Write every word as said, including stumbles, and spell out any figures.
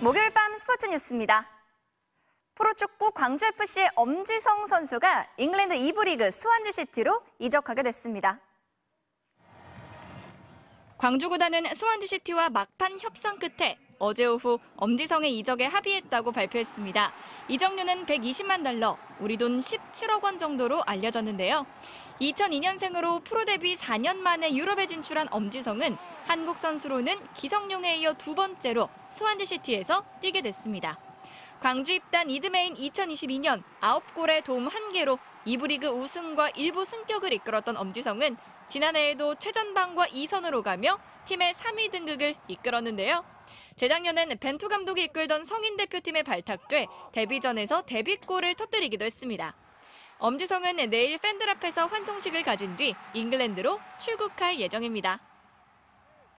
목요일 밤 스포츠 뉴스입니다. 프로축구 광주에프씨의 엄지성 선수가 잉글랜드 이 부 리그 스완지시티로 이적하게 됐습니다. 광주 구단은 스완지시티와 막판 협상 끝에 어제 오후 엄지성의 이적에 합의했다고 발표했습니다. 이적료는 백이십만 달러, 우리 돈 십칠억 원 정도로 알려졌는데요. 이천이 년생으로 프로 데뷔 사 년 만에 유럽에 진출한 엄지성은 한국 선수로는 기성용에 이어 두 번째로 스완지시티에서 뛰게 됐습니다. 광주 입단 이듬해인 이천이십이 년 아홉 골에 도움 한 개로 이 부 리그 우승과 일부 승격을 이끌었던 엄지성은 지난해에도 최전방과 이 선으로 가며 팀의 삼 위 등극을 이끌었는데요. 재작년엔 벤투 감독이 이끌던 성인 대표팀에 발탁돼 데뷔전에서 데뷔골을 터뜨리기도 했습니다. 엄지성은 내일 팬들 앞에서 환송식을 가진 뒤 잉글랜드로 출국할 예정입니다.